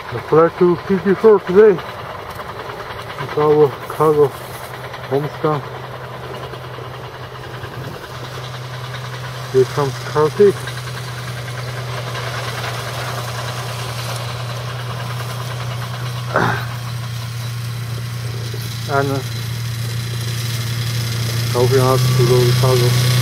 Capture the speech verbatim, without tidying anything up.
That's what I do P G for today. It's all cargo homestone. Here comes Carty. And uh, hoping out to the cargo.